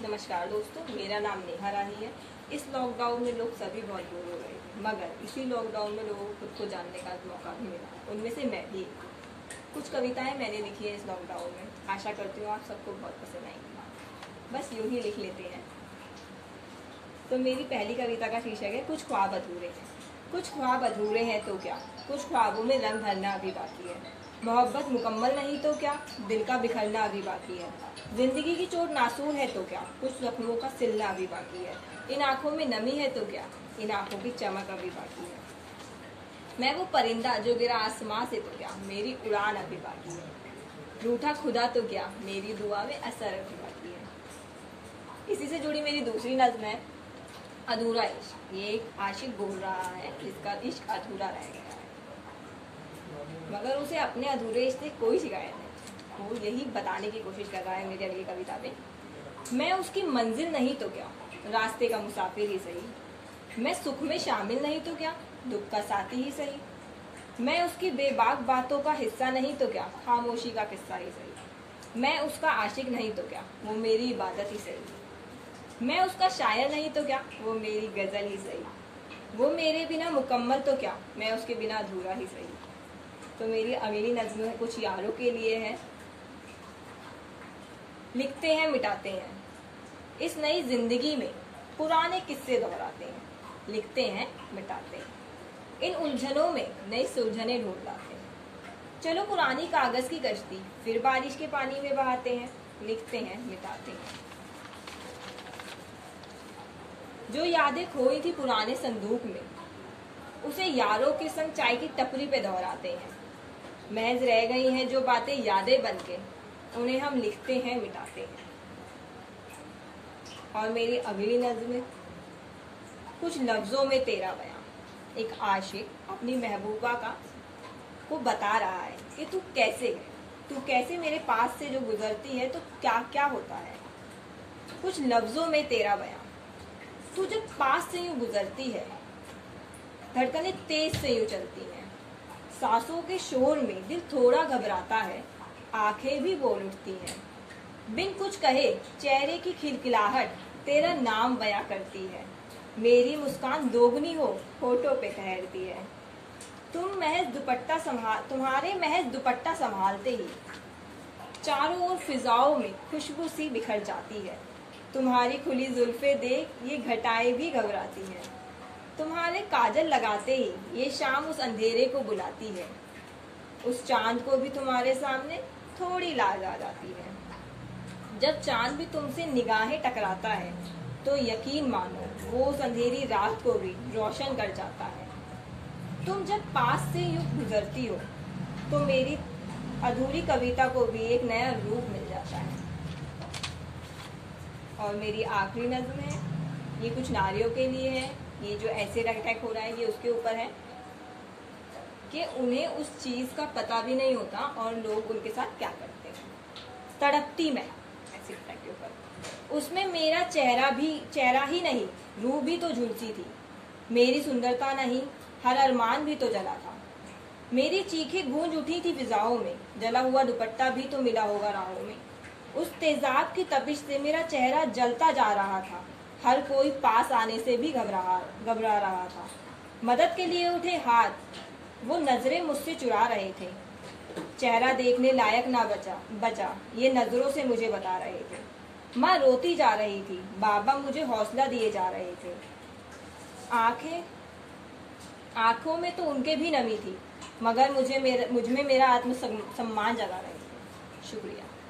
नमस्कार दोस्तों, मेरा नाम नेहा राही है। इस लॉकडाउन में लोग सभी बहुत बोर हो रहे थे, मगर इसी लॉकडाउन में लोगों को खुद को जानने का मौका भी मिला। उनमें से मैं भी एक हूँ। कुछ कविताएं मैंने लिखी है इस लॉकडाउन में। आशा करती हूँ आप सबको बहुत पसंद आएंगी। बस यूं ही लिख लेते हैं। तो मेरी पहली कविता का शीर्षक है कुछ ख्वाब अधूरे हैं। कुछ ख्वाब अधूरे हैं तो क्या, कुछ ख्वाबों में रंग भरना अभी बाकी है। मोहब्बत मुकम्मल नहीं तो क्या, दिल का बिखरना अभी बाकी है। जिंदगी की चोट नासूर है तो क्या, कुछ जख्मों का सिलना अभी बाकी है। इन आंखों में नमी है तो क्या, इन आंखों की चमक अभी बाकी है। मैं वो परिंदा जो गिरा आसमां से तो क्या, मेरी उड़ान अभी बाकी है। रूठा खुदा तो क्या, मेरी दुआ में असर अभी बाकी है। इसी से जुड़ी मेरी दूसरी नज्म है अधूरा इश्क। ये एक आशिक बोल रहा है जिसका इश्क अधूरा रह गया है, मगर उसे अपने अधूरे इश्क से कोई शिकायत नहीं। वो यही बताने की कोशिश कर रहा है मेरी अगली कविता में। मैं उसकी मंजिल नहीं तो क्या, रास्ते का मुसाफिर ही सही। मैं सुख में शामिल नहीं तो क्या, दुख का साथी ही सही। मैं उसकी बेबाक बातों का हिस्सा नहीं तो क्या, खामोशी का किस्सा ही सही। मैं उसका आशिक नहीं तो क्या, वो मेरी इबादत ही सही। मैं उसका शायर नहीं तो क्या, वो मेरी गजल ही सही। वो मेरे बिना मुकम्मल तो क्या, मैं उसके बिना अधूरा ही सही। तो मेरी अगली नज्म कुछ यारों के लिए है। लिखते हैं मिटाते हैं, इस नई जिंदगी में पुराने किस्से दोहराते हैं। लिखते हैं मिटाते हैं, इन उलझनों में नई सुलझने ढूंढ लाते हैं। चलो पुरानी कागज की कश्ती फिर बारिश के पानी में बहाते हैं। लिखते हैं मिटाते हैं, जो यादें खोई थी पुराने संदूक में, उसे यारों के संग चाय की टपरी पे दोहराते हैं। महज रह गई हैं जो बातें यादें बनके, उन्हें हम लिखते हैं मिटाते हैं। और मेरी अगली नज्म कुछ लफ्जों में तेरा बयां। एक आशिक अपनी महबूबा को बता रहा है कि तू कैसे है, तू कैसे मेरे पास से जो गुजरती है तो क्या क्या होता है। कुछ लफ्जों में तेरा बयां, तू जब पास से यूं गुजरती है, धड़कनें तेज से यूं चलती हैं। सांसों के शोर में दिल थोड़ा घबराता है, आंखें भी बोल उठती हैं। बिन कुछ कहे चेहरे की खिलखिलाहट तेरा नाम बयां करती है। मेरी मुस्कान दोगुनी हो होठों पे ठहरती है। तुम्हारे महज दुपट्टा संभालते ही चारों ओर फिजाओं में खुशबू सी बिखर जाती है। तुम्हारी खुली जुल्फे देख ये घटाएं भी घबराती हैं। तुम्हारे काजल लगाते ही ये शाम उस अंधेरे को बुलाती है। उस चांद को भी तुम्हारे सामने थोड़ी लाज आ जाती है। जब चांद भी तुमसे निगाहें टकराता है तो यकीन मानो वो उस अंधेरी रात को भी रोशन कर जाता है। तुम जब पास से यूं गुजरती हो तो मेरी अधूरी कविता को भी एक नया रूप मिल जाता है। और मेरी आखिरी नज्म है, ये कुछ नारियों के लिए है। ये जो एसिड अटैक हो रहा है ये उसके ऊपर है कि उन्हें उस चीज का पता भी नहीं होता और लोग उनके साथ क्या करते हैं। तड़पती मैं एसिड अटैक के ऊपर, उसमें मेरा चेहरा ही नहीं, रूह भी तो झुलसी थी। मेरी सुंदरता नहीं, हर अरमान भी तो जला था। मेरी चीखें गूंज उठी थी फिजाओं में, जला हुआ दुपट्टा भी तो मिला होगा राहों में। उस तेजाब की तपिश से मेरा चेहरा जलता जा रहा था। हर कोई पास आने से भी घबरा रहा था। मदद के लिए उठे हाथ वो नजरें मुझसे चुरा रहे थे। चेहरा देखने लायक ना बचा ये नजरों से मुझे बता रहे थे। माँ रोती जा रही थी, बाबा मुझे हौसला दिए जा रहे थे। आंखों में तो उनके भी नमी थी, मगर मुझ में मेरा आत्मसम्मान जगा रहे थे। शुक्रिया।